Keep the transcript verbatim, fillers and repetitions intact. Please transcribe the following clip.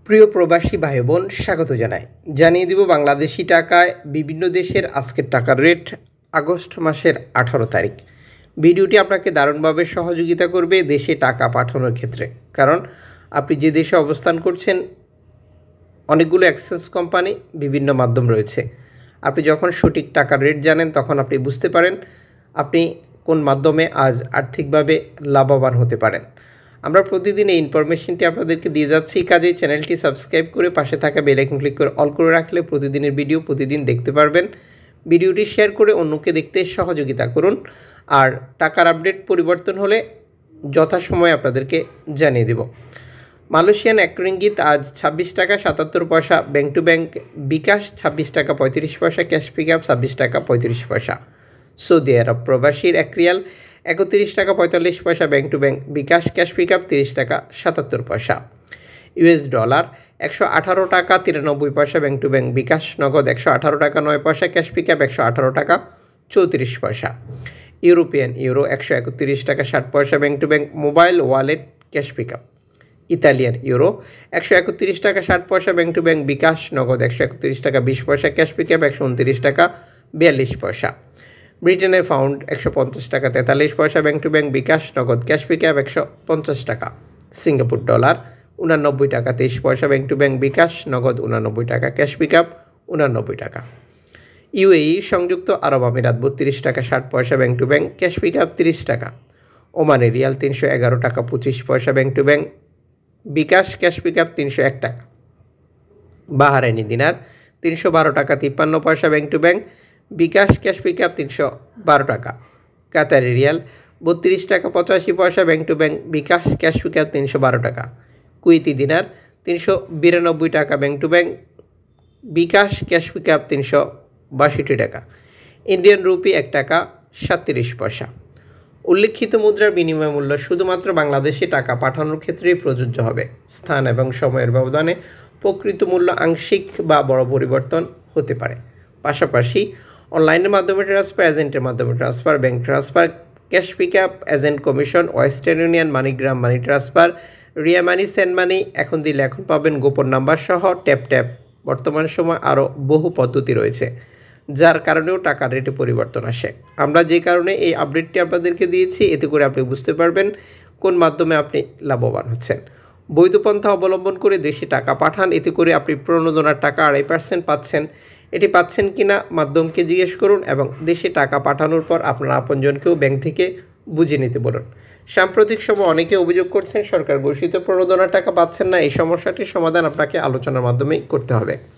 প্রিয় প্রবাসী ভাই বোন, স্বাগত জানাই। জানিয়ে দিব বাংলাদেশি টাকায় বিভিন্ন দেশের আজকের টাকার রেট আগস্ট মাসের আঠারো তারিখ। ভিডিওটি আপনাকে দারুণভাবে সহযোগিতা করবে দেশে টাকা পাঠানোর ক্ষেত্রে, কারণ আপনি যে দেশে অবস্থান করছেন অনেকগুলো এক্সচেঞ্জ কোম্পানি, বিভিন্ন মাধ্যম রয়েছে। আপনি যখন সঠিক টাকার রেট জানেন তখন আপনি বুঝতে পারেন আপনি কোন মাধ্যমে আজ আর্থিকভাবে লাভবান হতে পারেন। আমরা প্রতিদিন এই ইনফরমেশনটি আপনাদেরকে দিয়ে যাচ্ছি, কাজেই চ্যানেলটি সাবস্ক্রাইব করে পাশে থাকা বেল আইকন ক্লিক করে অল করে রাখলে প্রতিদিনের ভিডিও প্রতিদিন দেখতে পারবেন। ভিডিওটি শেয়ার করে অন্যকে দেখতে সহযোগিতা করুন, আর টাকার আপডেট পরিবর্তন হলে যথাসময়ে আপনাদেরকে জানিয়ে দেব। মালয়েশিয়ান এক রিঙ্গিত আজ ছাব্বিশ টাকা সাতাত্তর পয়সা, ব্যাংক টু ব্যাংক বিকাশ ছাব্বিশ টাকা পঁয়ত্রিশ পয়সা, ক্যাশ পিক আপ ছাব্বিশ টাকা পঁয়ত্রিশ পয়সা। সৌদি আরব প্রবাসীর এক রিয়াল একত্রিশ টাকা পঁয়তাল্লিশ পয়সা, bank to bank bKash cash pick up তিরিশ টাকা সাতাত্তর পয়সা। ইউএস ডলার একশো আঠারো টাকা তিরানব্বই পয়সা, ব্যাংক টু ব্যাংক বিকাশ নগদ একশো আঠারো টাকা নয় পয়সা, ক্যাশ পিক আপ একশো আঠারো টাকা চৌত্রিশ পয়সা। ইউরোপিয়ান ইউরো একশো একত্রিশ টাকা ষাট পয়সা, bank to bank mobile wallet cash pick up. Italian euro একশো একত্রিশ টাকা ষাট পয়সা, ব্যাংক টু ব্যাংক বিকাশ নগদ একশো একত্রিশ টাকা বিশ পয়সা, ক্যাশ পিক আপ একশো উনত্রিশ টাকা বিয়াল্লিশ পয়সা। ব্রিটেনের পাউন্ড একশো পঞ্চাশ টাকা তেতাল্লিশ পয়সা, ব্যাংক টু ব্যাংক বিকাশ নগদ ক্যাশ পিক আপ একশো পঞ্চাশ টাকা। সিঙ্গাপুর ডলার উনানব্বই টাকা তেইশ পয়সা, ব্যাংক টু ব্যাংক বিকাশ নগদ উনানব্বই টাকা, ক্যাশ পিক আপ উনানব্বই টাকা। ইউএই সংযুক্ত আরব আমিরাত বত্রিশ টাকা ষাট পয়সা, bank to bank cash pick up তিরিশ টাকা। ওমানের রিয়াল তিনশো এগারো টাকা পঁচিশ পয়সা, bank to bank bKash cash pick up তিনশো এক টাকা। বাহারাইনি দিনার তিনশো বারো টাকা তিপ্পান্ন পয়সা, bank to bank bKash cash pick up তিনশো বারো টাকা। কাতারি রিয়াল বত্রিশ টাকা পঁচাশি পয়সা, bank to bank bKash cash pick up তিনশো বারো টাকা। কুইতি দিনার তিনশো বিরানব্বই টাকা, bank to bank bKash cash pick up তিনশো বাষট্টি টাকা। ইন্ডিয়ান রুপি এক টাকা সাতত্রিশ পয়সা। উল্লিখিত মুদ্রার বিনিময় মূল্য শুধুমাত্র বাংলাদেশে টাকা পাঠানোর ক্ষেত্রেই প্রযোজ্য হবে। স্থান এবং সময়ের ব্যবধানে প্রকৃত মূল্য আংশিক বা বড় পরিবর্তন হতে পারে। পাশাপাশি অনলাইনের মাধ্যমে ট্রান্সফার, এজেন্টের মাধ্যমে transfer, bank transfer, cash pick up, agent commission, Western Union, MoneyGram money transfer, Ria money, send money, এখন দিলে এখন পাবেন গোপন নাম্বার সহ ট্যাপ ট্যাপ। বর্তমান সময় আরও বহু পদ্ধতি রয়েছে, যার কারণেও টাকার রেটে পরিবর্তন আসে। আমরা যে কারণে এই আপডেটটি আপনাদেরকে দিয়েছি, এতে করে আপনি বুঝতে পারবেন কোন মাধ্যমে আপনি লাভবান হচ্ছেন। বৈধ পন্থা অবলম্বন করে দেশে টাকা পাঠান, এতে করে আপনি প্রণোদনার টাকা আড়াই পার্সেন্ট পাচ্ছেন। এটি পাচ্ছেন কিনা মাধ্যমকে জিজ্ঞেস করুন এবং দেশে টাকা পাঠানোর পর আপনার আপনজনকেও ব্যাংক থেকে বুঝে নিতে বলুন। সাম্প্রতিক সময় অনেকে অভিযোগ করছেন সরকার ঘোষিত প্রণোদনার টাকা পাচ্ছেন না। এই সমস্যাটির সমাধান আপনাকে আলোচনার মাধ্যমেই করতে হবে।